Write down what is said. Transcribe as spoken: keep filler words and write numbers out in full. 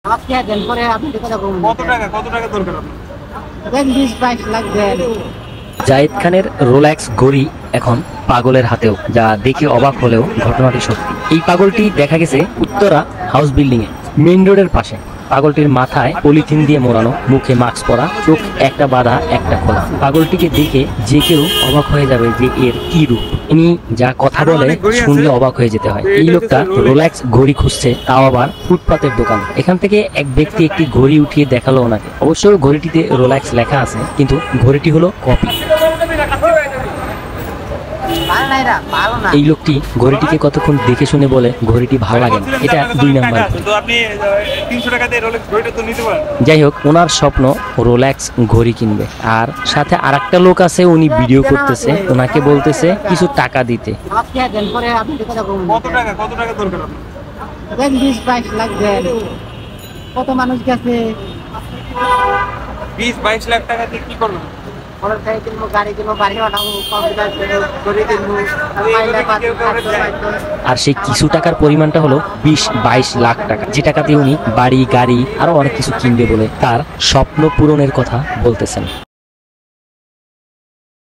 জায়েদ খানের রোলেক্স ঘড়ি এখন পাগলের হাতেও, যা দেখে অবাক হলেও ঘটনাটি সত্যি। এই পাগলটি দেখা গেছে উত্তরা হাউস বিল্ডিং এ মেইন রোডের পাশে। পাগলটির মাথায় পলিথিন দিয়ে মোড়ানো, মুখে মাস্ক পরা, চোখ একটা বাঁধা একটা খোলা। পাগলটিকে দেখে যে কেউ অবাক হয়ে যাবে যে এর কি রূপ। ইনি যা কথা বলে শুনলে অবাক হয়ে যেতে হয়। এই লোকটা রোলেক্স ঘড়ি খুঁজছে, তাও আবার ফুটপাতের দোকান। এখান থেকে এক ব্যক্তি একটি ঘড়ি উঠিয়ে দেখালো ওনাকে। অবশ্য ঘড়িটিতে রোলেক্স লেখা আছে, কিন্তু ঘড়িটি হলো কপি। এই লোকটি ঘড়িটিকে কতক্ষণ দেখে শুনে বলে ঘড়িটি ভালো লাগে, এটা দুই নাম্বার। যাই হোক, ওনার স্বপ্ন রোলেক্স ঘড়ি কিনবে। আর সাথে আর একটা লোক আছে, উনি ভিডিও করতেছে, ওনাকে বলতেছে কিছু টাকা দিতে। কত মানুষ গেছে, বিশ বাইশ লাখ টাকা দিয়ে কি করবেন? আর সেই কিছু টাকার পরিমাণটা হলো বিশ বাইশ লাখ টাকা, যে টাকাতে উনি বাড়ি গাড়ি আরো অনেক কিছু কিনবে বলে তার স্বপ্ন পূরণের কথা বলতেছেন।